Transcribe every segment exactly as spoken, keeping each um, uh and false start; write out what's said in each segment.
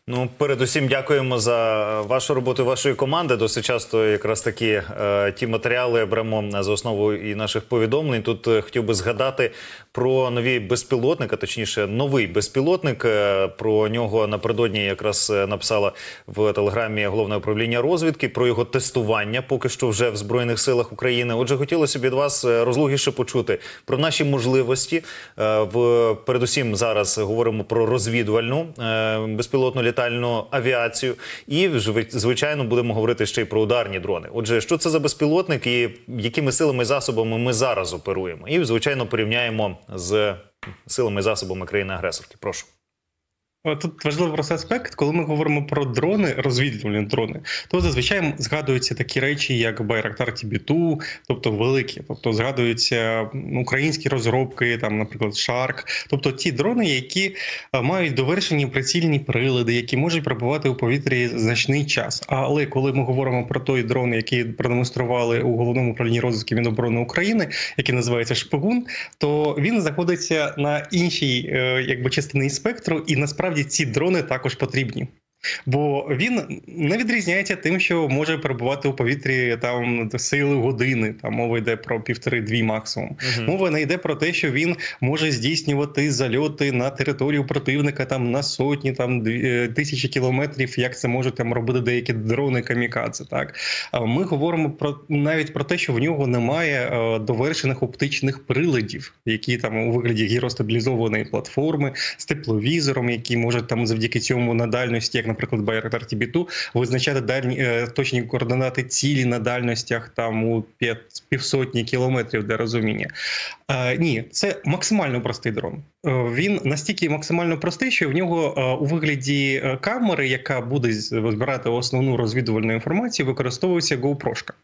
Ну, передусім дякуємо за вашу роботу, вашої команди. Досить часто якраз такі е, ті матеріали беремо за основу і наших повідомлень. Тут е, хотів би згадати про нові безпілотники, точніше, новий безпілотник. Е, про нього напередодні якраз написала в телеграмі Головне управління розвідки, про його тестування поки що вже в Збройних силах України. Отже, хотілося б від вас розлогіше почути про наші можливості. Е, в, передусім зараз говоримо про розвідувальну е, безпілотну літальну літальну авіацію. І, звичайно, будемо говорити ще й про ударні дрони. Отже, що це за безпілотник і якими силами і засобами ми зараз оперуємо? І, звичайно, порівняємо з силами і засобами країни-агресорки. Прошу. Тут важливий просто аспект, коли ми говоримо про дрони, розвідувальні дрони, то зазвичай згадуються такі речі, як Байрактар Ті Бі Ту, тобто великі, тобто згадуються українські розробки, там, наприклад, Шарк, тобто ті дрони, які мають довершені прицільні прилади, які можуть перебувати у повітрі значний час. Але коли ми говоримо про той дрон, який продемонстрували у Головному управлінні розвідки Міноборони України, який називається «Шпигун», то він знаходиться на іншій якби, частині спектру, і насправді ці дрони також потрібні. Бо він не відрізняється тим, що може перебувати у повітрі там сили години, там мова йде про півтори-дві максимум. Uh-huh. Мова не йде про те, що він може здійснювати зальоти на територію противника там на сотні, там тисячі кілометрів, як це можуть там робити деякі дрони камікадзе. Так ми говоримо про навіть про те, що в нього немає довершених оптичних приладів, які там у вигляді гіростабілізованої платформи з тепловізором, які можуть там завдяки цьому на дальності, як наприклад, Байрактар Ті Бі Ту, визначати дальні, е, точні координати цілі на дальностях там у півсотні кілометрів для розуміння. Е, ні, це максимально простий дрон. Е, він настільки максимально простий, що в нього е, у вигляді камери, яка буде збирати основну розвідувальну інформацію, використовується GoPro-шка.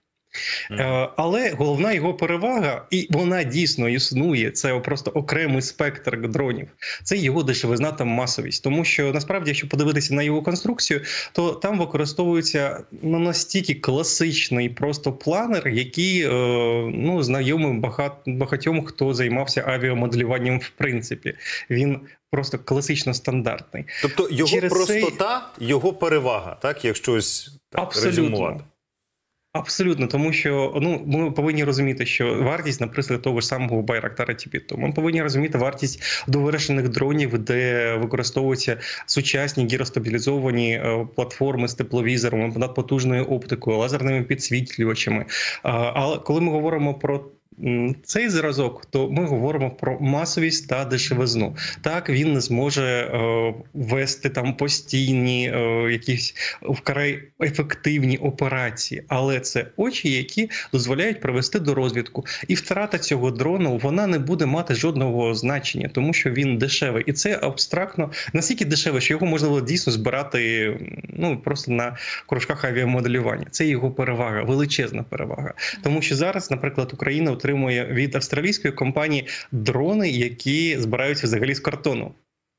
Mm. Але головна його перевага, і вона дійсно існує, це просто окремий спектр дронів, це його дешевизна та масовість. Тому що, насправді, якщо подивитися на його конструкцію, то там використовується ну, настільки класичний просто планер, який ну, знайомий багат, багатьом, хто займався авіамоделюванням в принципі. Він просто класично стандартний. Тобто його Через простота, цей... його перевага, так, якщо ось так резюмувати? Абсолютно, тому що ну ми повинні розуміти, що вартість, наприклад, того ж самого Байрактара Ті Бі Ту. Ми повинні розуміти вартість довершених дронів, де використовуються сучасні гіростабілізовані платформи з тепловізором, надпотужною оптикою, лазерними підсвітлювачами. Але коли ми говоримо про цей зразок, то ми говоримо про масовість та дешевизну. Так, він не зможе е, вести там постійні, е, якісь вкрай ефективні операції, але це очі, які дозволяють привести до розвідку. І втрата цього дрону, вона не буде мати жодного значення, тому що він дешевий. І це абстрактно, настільки дешевий, що його можна було дійсно збирати ну, просто на кружках авіамоделювання. Це його перевага, величезна перевага. Тому що зараз, наприклад, Україна отримує від австралійської компанії дрони, які збираються взагалі з картону.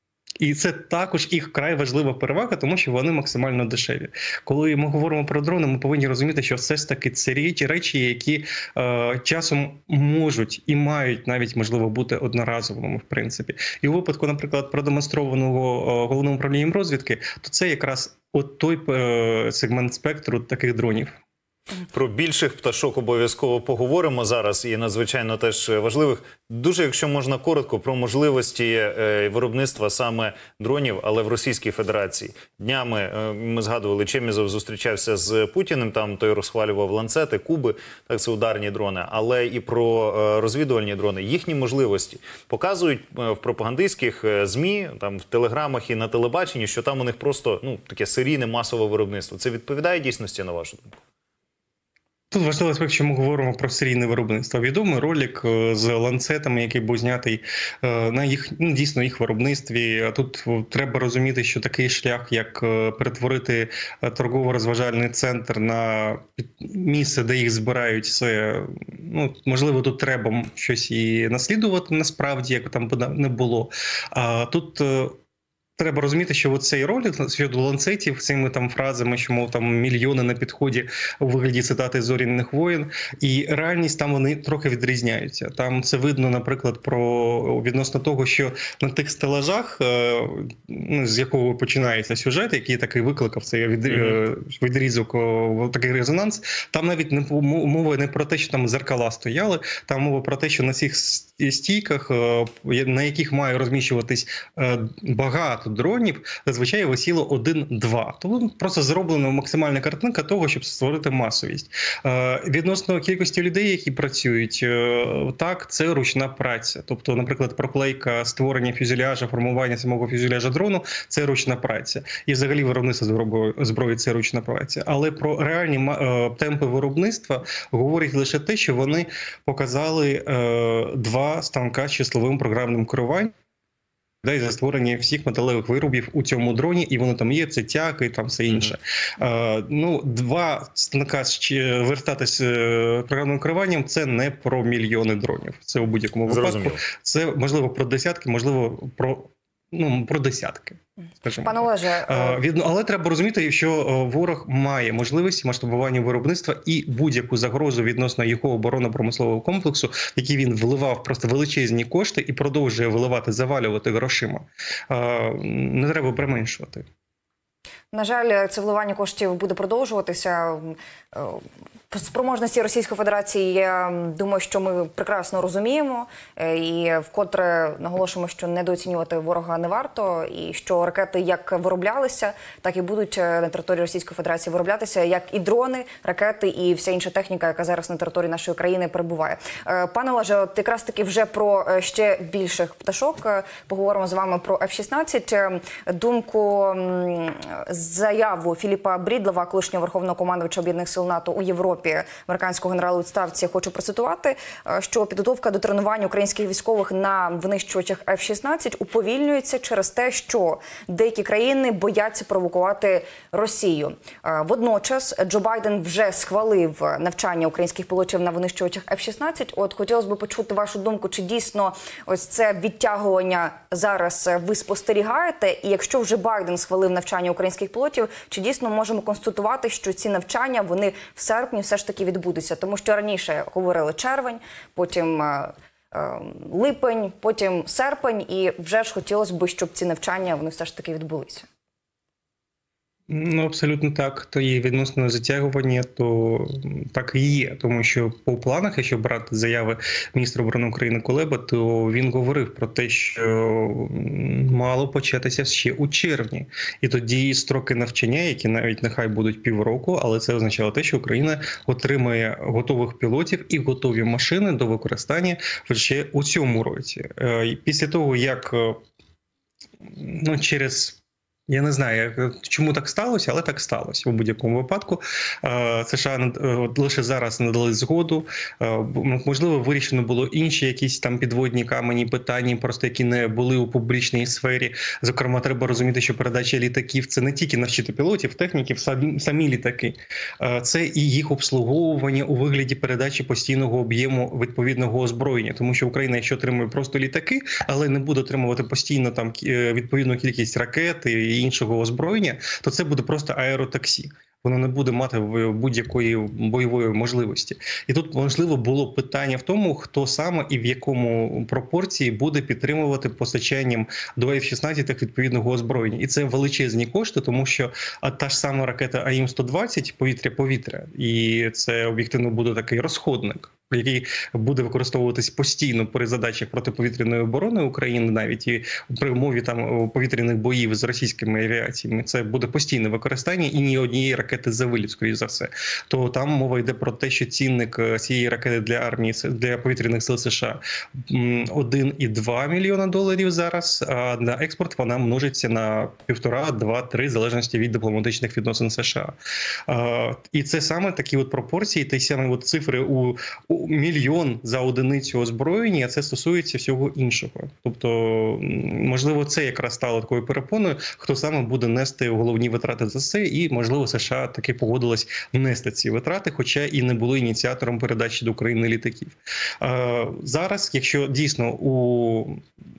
І це також їх вкрай важлива перевага, тому що вони максимально дешеві. Коли ми говоримо про дрони, ми повинні розуміти, що все ж таки це речі, які е, часом можуть і мають навіть, можливо, бути одноразовими, в принципі. І у випадку, наприклад, продемонстрованого е, Головним управлінням розвідки, то це якраз от той е, сегмент спектру таких дронів. Про більших пташок обов'язково поговоримо зараз, і надзвичайно теж важливих. Дуже, якщо можна коротко, про можливості виробництва саме дронів, але в Російській Федерації. Днями ми згадували, Чемізов зустрічався з Путіним, там той розхвалював ланцети, куби, так це ударні дрони, але і про розвідувальні дрони. Їхні можливості показують в пропагандистських ЗМІ, там в телеграмах і на телебаченні, що там у них просто ну, таке серійне масове виробництво. Це відповідає дійсності, на вашу думку? Тут важливий аспект, що ми говоримо про серійне виробництво. Відомий ролик з ланцетами, який був знятий на їх, ну, дійсно, їх виробництві. Тут треба розуміти, що такий шлях, як перетворити торгово-розважальний центр на місце, де їх збирають, це, ну, можливо, тут треба щось і наслідувати насправді, як там не було. А тут треба розуміти, що цей ролик щодо ланцетів, цими там фразами, що, мов, там мільйони на підході у вигляді цитати «Зоряних воїн», і реальність там вони трохи відрізняються. Там це видно, наприклад, про відносно того, що на тих стелажах, ну, з якого починається сюжет, який такий викликав цей від, mm-hmm. відрізок, такий резонанс, там навіть не мова не про те, що там зеркала стояли, там мова про те, що на цих стійках, на яких має розміщуватись багато дронів, зазвичай висіло один-два. Тому просто зроблена максимальна картинка того, щоб створити масовість. Відносно кількості людей, які працюють, так, це ручна праця. Тобто, наприклад, проклейка створення фюзеляжа, формування самого фюзеляжа дрону – це ручна праця. І взагалі виробництво зброї – це ручна праця. Але про реальні темпи виробництва говорить лише те, що вони показали два станка з числовим програмним керуванням, за створення всіх металевих виробів у цьому дроні, і воно там є, це тяг і там все інше. Mm-hmm. Е, ну, два станка вертати з програмним керуванням – це не про мільйони дронів. Це у будь-якому випадку. Зрозуміло. Це, можливо, про десятки, можливо, про, ну, про десятки. Пане Олеже, але треба розуміти, що ворог має можливість масштабування виробництва і будь-яку загрозу відносно його оборонно-промислового комплексу, який він вливав просто величезні кошти і продовжує виливати, завалювати грошима. Не треба применшувати. На жаль, це вливання коштів буде продовжуватися. Спроможності Російської Федерації, я думаю, що ми прекрасно розуміємо. І вкотре наголошуємо, що недооцінювати ворога не варто. І що ракети як вироблялися, так і будуть на території Російської Федерації вироблятися, як і дрони, ракети і вся інша техніка, яка зараз на території нашої країни перебуває. Пане Олеже, от якраз таки вже про ще більших пташок поговоримо з вами про еф шістнадцять. Думку, заяву Філіпа Брідлова, колишнього верховного командувача Об'єднаних сил НАТО у Європі, американського генерала у відставці, хочу процитувати, що підготовка до тренування українських військових на винищувачах еф шістнадцять уповільнюється через те, що деякі країни бояться провокувати Росію. Водночас Джо Байден вже схвалив навчання українських пілотів на винищувачах еф шістнадцять. От хотілося б почути вашу думку, чи дійсно ось це відтягування зараз ви спостерігаєте? І якщо вже Байден схвалив навчання українських пілотів, чи дійсно можемо констатувати, що ці навчання, вони в серпні все ж таки відбудуться? Тому що раніше говорили червень, потім е, е, липень, потім серпень, і вже ж хотілося б, щоб ці навчання, вони все ж таки відбулися. Ну, абсолютно так. То є відносно затягування, то так і є. Тому що по планах, якщо брати заяви міністра оборони України Кулеба, то він говорив про те, що мало початися ще у червні. І тоді строки навчання, які навіть нехай будуть півроку, але це означало те, що Україна отримає готових пілотів і готові машини до використання вже у цьому році. Після того, як ну, через... Я не знаю, чому так сталося, але так сталося у будь-якому випадку. США лише зараз надали згоду. Можливо, вирішено було інші якісь там підводні камені, питання, просто які не були у публічній сфері. Зокрема, треба розуміти, що передача літаків – це не тільки навчити пілотів, техніків, самі, самі літаки. Це і їх обслуговування у вигляді передачі постійного об'єму відповідного озброєння. Тому що Україна, якщо отримує просто літаки, але не буде отримувати постійно там відповідну кількість ракет і іншого озброєння, то це буде просто аеротаксі. Воно не буде мати будь-якої бойової можливості. І тут, можливо, було питання в тому, хто саме і в якому пропорції буде підтримувати постачанням до еф шістнадцять відповідного озброєння. І це величезні кошти, тому що та ж сама ракета А М сто двадцять повітря-повітря, і це об'єктивно буде такий розходник, який буде використовуватись постійно при задачах протиповітряної оборони України, навіть і при умові там повітряних боїв з російськими авіаціями. Це буде постійне використання і ні однієї ракети за виліт, скоріш за все. То там мова йде про те, що цінник цієї ракети для армії, для повітряних сил США один і два мільйона доларів зараз, а на експорт вона множиться на півтора, два, три, в залежності від дипломатичних відносин США. І це саме такі от пропорції, ті самі от цифри у мільйон за одиницю озброєння, це стосується всього іншого. Тобто, можливо, це якраз стало такою перепоною, хто саме буде нести головні витрати за це, і, можливо, США таки погодилась нести ці витрати, хоча і не були ініціатором передачі до України літаків. Зараз, якщо дійсно у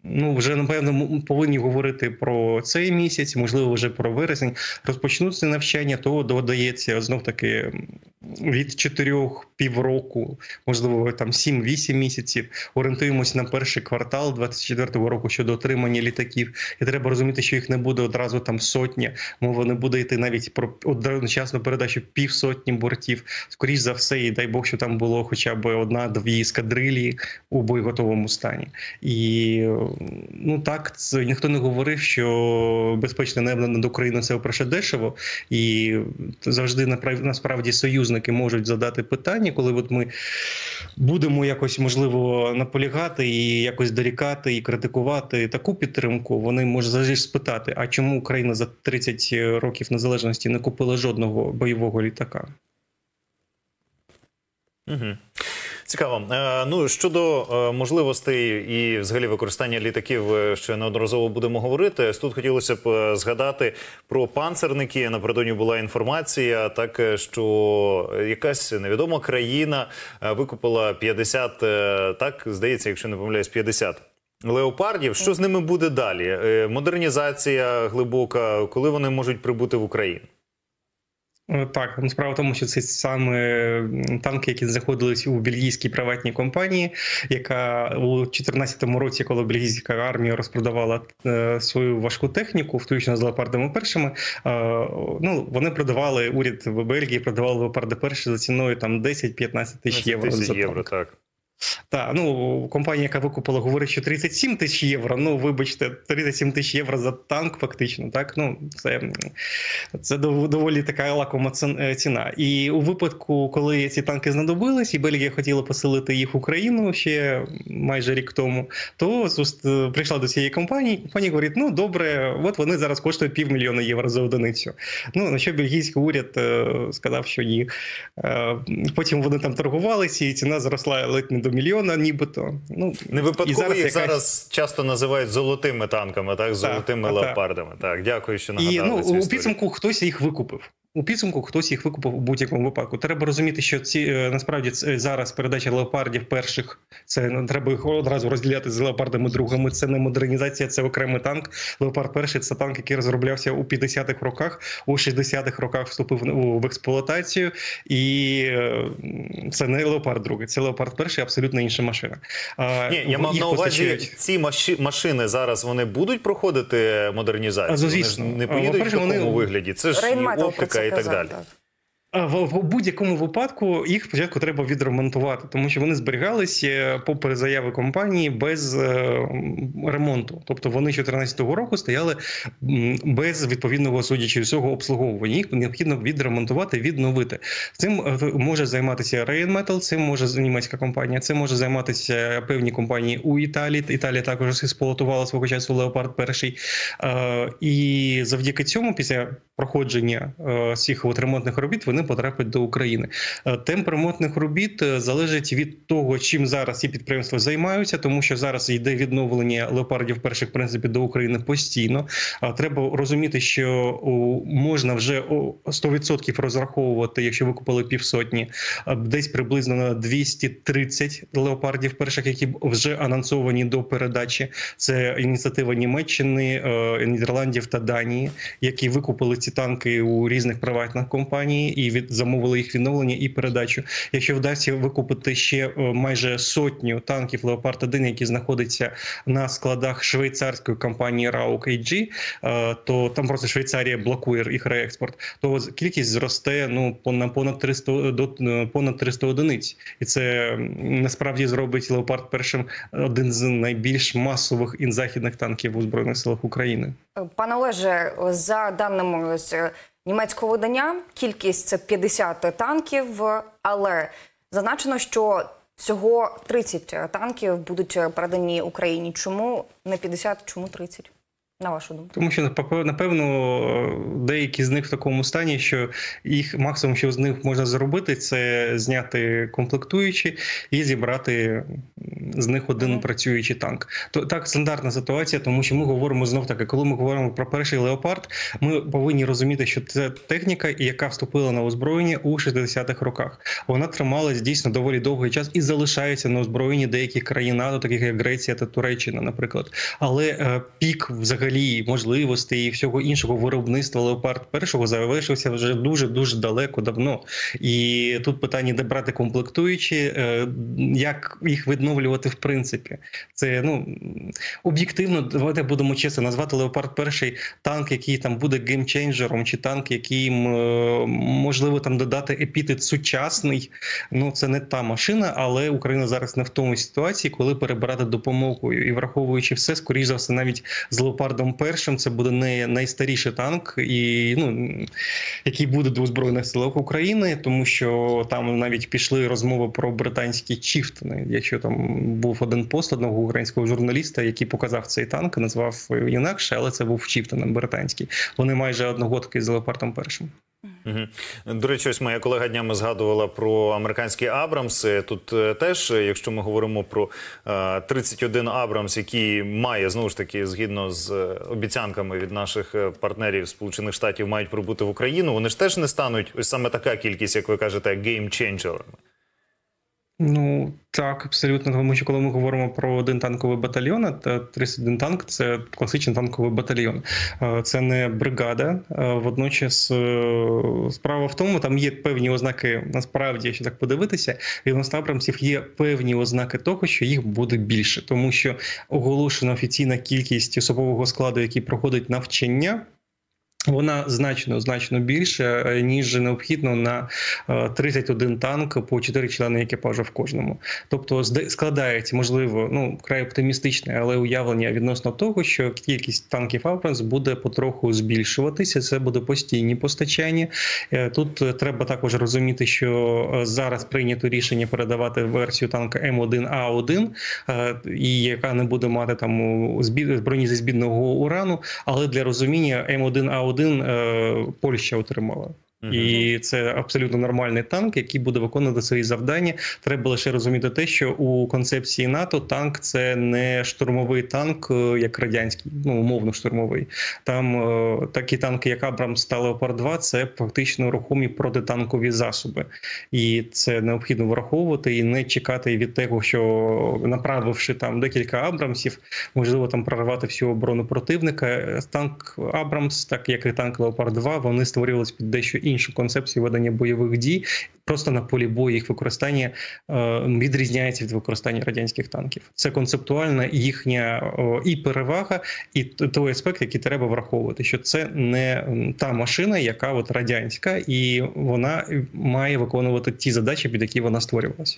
ну, вже, напевно, повинні говорити про цей місяць, можливо, вже про вересень, розпочнуться навчання, то додається знов-таки від чотирьох півроку, можливо, там сім-вісім місяців. Орієнтуємось на перший квартал двадцять четвертого року щодо отримання літаків. І треба розуміти, що їх не буде одразу там сотня, мова не буде йти навіть про одночасну передачу півсотні бортів. Скоріш за все, і дай Бог, що там було хоча б одна-дві ескадрилії у боєготовому стані. І, ну так, це, ніхто не говорив, що безпечне небо над Україною – це вперше дешево. І завжди, насправді, союзники можуть задати питання, коли от ми будемо якось, можливо, наполягати і якось дорікати і критикувати таку підтримку, вони можуть завжди спитати, а чому Україна за тридцять років незалежності не купила жодного бойового літака? Угу. Цікаво. Е, ну, щодо е, можливостей і взагалі використання літаків, е, ще неодноразово будемо говорити. Тут хотілося б е, згадати про панцерники. Напередодні була інформація, так, е, що якась невідома країна е, викупила п'ятдесят, е, так, здається, якщо не помиляюсь, п'ятдесят леопардів. Що з ними буде далі? Е, модернізація глибока, коли вони можуть прибути в Україну? Так, справа в тому, що це саме танки, які знаходились у бельгійській приватній компанії, яка у дві тисячі чотирнадцятому році, коли бельгійська армія розпродавала е, свою важку техніку, включно з леопардами першими, е, ну, вони продавали, уряд в Бельгії продавав леопарди перші за ціною там десять-п'ятнадцять тисяч євро. тисяч євро, так. Так, ну, компанія, яка викупила, говорить, що тридцять сім тисяч євро. Ну, вибачте, тридцять сім тисяч євро за танк фактично, так? Ну, це, це доволі така лакома ціна. І у випадку, коли ці танки знадобились, і Бельгія хотіла поселити їх в Україну ще майже рік тому, то прийшла до цієї компанії, компанія говорить, ну, добре, от вони зараз коштують півмільйона євро за одиницю. Ну, на що бельгійський уряд сказав, що ні. Потім вони там торгувалися, і ціна зросла ледь не до мільйона, нібито. Ну, не випадково зараз їх якась... зараз часто називають золотими танками, так, золотими так, леопардами. Так. так, дякую, що нагадали. І, ну, цю у підсумку хтось їх викупив. У підсумку хтось їх викупив у будь-якому випадку. Треба розуміти, що ці насправді зараз передача леопардів перших, це треба їх одразу розділяти з леопардами другими. Це не модернізація, це окремий танк. Леопард перший – це танк, який розроблявся у п'ятдесятих роках, у шістдесятих роках вступив в експлуатацію. І це не леопард другий, це леопард перший, абсолютно інша машина. Ні, я мав на увазі, постачають... ці маши... машини зараз вони будуть проходити модернізацію? Звісно. Вони ж не поїдуть в такому вони... вигляді? Це ж і оптика і так далі. В будь-якому випадку їх спочатку треба відремонтувати, тому що вони зберігалися попри заяви компанії без ремонту. Тобто вони з дві тисячі чотирнадцятого року стояли без відповідного, судячи всього, обслуговування. Їх необхідно відремонтувати, відновити. Цим може займатися Rheinmetall, цим може німецька компанія, цим може займатися певні компанії у Італії. Італія також експлуатувала свого часу Леопард перший. І завдяки цьому, після проходження всіх от ремонтних робіт, вони потрапить до України. Темп ремонтних робіт залежить від того, чим зараз ці підприємства займаються, тому що зараз йде відновлення леопардів перших, в принципі, до України постійно. Треба розуміти, що можна вже сто відсотків розраховувати, якщо ви купили півсотні, десь приблизно на двісті тридцять леопардів перших, які вже анонсовані до передачі. Це ініціатива Німеччини, Нідерландів та Данії, які викупили ці танки у різних приватних компаній і від замовили їх відновлення і передачу. Якщо вдасться викупити ще майже сотню танків Леопард один, які знаходяться на складах швейцарської компанії Раuk ей джі, то там просто Швейцарія блокує їх реекспорт, то кількість зросте ну, на понад триста, до понад триста одиниць. І це насправді зробить Леопард першим один з найбільш масових і західних танків у Збройних силах України. Пане Олеже, за даними німецького видання, кількість – це п'ятдесят танків, але зазначено, що всього тридцять танків будуть передані Україні. Чому не п'ятдесят, чому тридцять? на вашу думку? Тому що, напевно, деякі з них в такому стані, що їх максимум, що з них можна зробити, це зняти комплектуючі і зібрати з них один mm-hmm. працюючий танк. То так, стандартна ситуація, тому що ми говоримо знов-таки, коли ми говоримо про перший «Леопард», ми повинні розуміти, що це техніка, яка вступила на озброєння у шістдесятих роках. Вона трималась дійсно доволі довгий час і залишається на озброєнні деяких країн НАТО, таких як Греція та Туреччина, наприклад. Але е, пік взагалі можливостей і всього іншого виробництва «Леопард першого» завершився вже дуже-дуже далеко, давно. І тут питання, де брати комплектуючі, е, як їх відновлювати в принципі. Це, ну, об'єктивно, давайте будемо чесно, назвати «Леопард перший» танк, який там буде геймченджером, чи танк, який, можливо, там додати епітет сучасний. Ну, це не та машина, але Україна зараз не в тому ситуації, коли перебирати допомогу. І враховуючи все, скоріш за все, навіть з «Леопардом першим» це буде не найстаріший танк, і, ну, який буде до Збройних сил України, тому що там навіть пішли розмови про британські «Чіфтони», якщо там був один пост одного українського журналіста, який показав цей танк, назвав інакше, але це був «Чіфтон» британський. Вони майже одногодки з «Леопардом першим». Угу. До речі, ось моя колега днями згадувала про американські «Абрамси». Тут теж, якщо ми говоримо про тридцять один «Абрамс», який має, знову ж таки, згідно з обіцянками від наших партнерів Сполучених Штатів, мають прибути в Україну, вони ж теж не стануть, ось саме така кількість, як ви кажете, геймченджерами. Ну, так, абсолютно, тому що коли ми говоримо про один танковий батальйон, то тридцять один танк – це класичний танковий батальйон. Це не бригада. Водночас справа в тому, там є певні ознаки, насправді, якщо так подивитися, відносно «Абрамсів» є певні ознаки того, що їх буде більше. Тому що оголошена офіційна кількість особового складу, який проходить навчання, вона значно, значно більше, ніж необхідно на тридцять один танк по чотири члени екіпажу в кожному. Тобто складається, можливо, ну, край оптимістичне, але уявлення відносно того, що кількість танків «Абрамс» буде потроху збільшуватися, це буде постійні постачання. Тут треба також розуміти, що зараз прийнято рішення передавати версію танка М один А один, і яка не буде мати там броні зі збідного урану, але для розуміння М один А один Один Польща отримала. І це абсолютно нормальний танк, який буде виконувати свої завдання. Треба лише розуміти те, що у концепції НАТО танк – це не штурмовий танк, як радянський, ну, умовно штурмовий. Там е, такі танки, як «Абрамс» та «Леопард два» – це фактично рухомі протитанкові засоби. І це необхідно враховувати і не чекати від того, що направивши там декілька «Абрамсів», можливо, там прорвати всю оборону противника. Танк «Абрамс», так як і танк «Леопард два», вони створювалися під дещо іншим іншу концепцію ведення бойових дій, просто на полі бою їх використання е, відрізняється від використання радянських танків. Це концептуальна їхня о, і перевага, і той аспект, який треба враховувати, що це не та машина, яка от радянська, і вона має виконувати ті задачі, під які вона створювалася.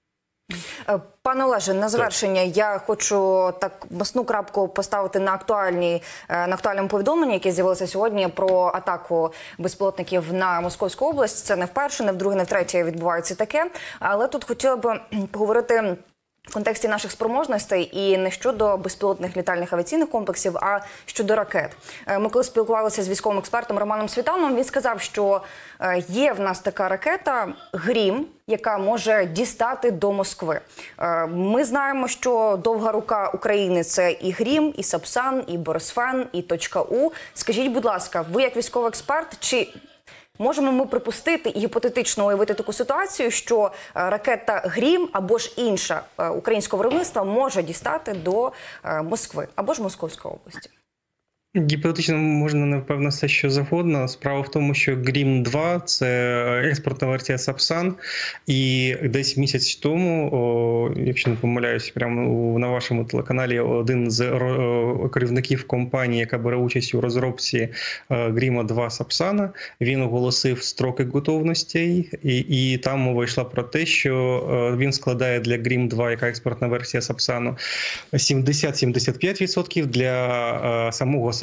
Пане Олеже, на завершення я хочу так масну крапку поставити на актуальні на актуальному повідомленні, яке з'явилося сьогодні про атаку безпілотників на Московську область. Це не вперше, не вдруге, не втретє відбувається таке. Але тут хотіла б поговорити в контексті наших спроможностей і не щодо безпілотних літальних авіаційних комплексів, а щодо ракет. Ми коли спілкувалися з військовим експертом Романом Світаном, він сказав, що є в нас така ракета «Грім», яка може дістати до Москви. Ми знаємо, що довга рука України – це і «Грім», і «Сапсан», і «Борисфен», і «Точка-У». Скажіть, будь ласка, ви як військовий експерт, чи можемо ми припустити і гіпотетично уявити таку ситуацію, що ракета «Грім» або ж інша українського виробництва може дістати до Москви або ж Московської області? Гіпотетично можна, напевно, все, що завгодно. Справа в тому, що «Грім два» – це експортна версія «Сапсан», і десь місяць тому, о, якщо не помиляюсь, прямо на вашому телеканалі один з керівників компанії, яка бере участь у розробці «Гріма два» «Сапсана», він оголосив строки готовності, і, і там мова йшла про те, що він складає для «Грім два», яка експортна версія «Сапсану», сімдесят - сімдесят п'ять відсотків, для самого «Сапсану»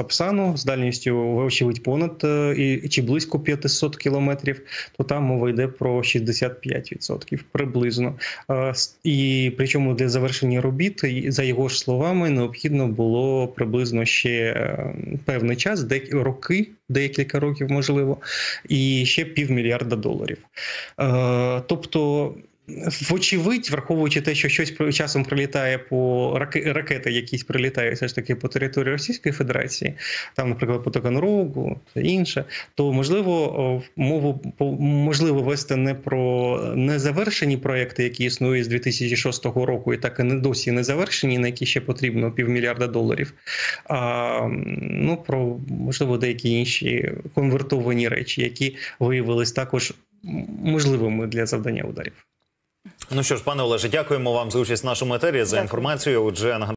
Сапсану з дальністю, вочевидь, понад е, і, чи близько п'ятсот кілометрів, то там мова йде про шістдесят п'ять відсотків приблизно. Е, с- І причому для завершення робіт, і, за його ж словами, необхідно було приблизно ще е, певний час, дек- роки, декілька років можливо, і ще півмільярда доларів. Е, Тобто, вочевидь, враховуючи те, що щось про- часом прилітає по раке- ракети, якісь прилітають все ж таки по території Російської Федерації, там, наприклад, по Таганрогу та інше, то можливо о, мову по- можливо вести не про незавершені проекти, які існують з дві тисячі шостого року і так і не досі не завершені, на які ще потрібно півмільярда доларів, а ну про можливо деякі інші конвертовані речі, які виявились також м, можливими для завдання ударів. Ну що ж, пане Олеже, дякуємо вам за участь в нашому етері, за Дякую. інформацію. Отже, нагадаю,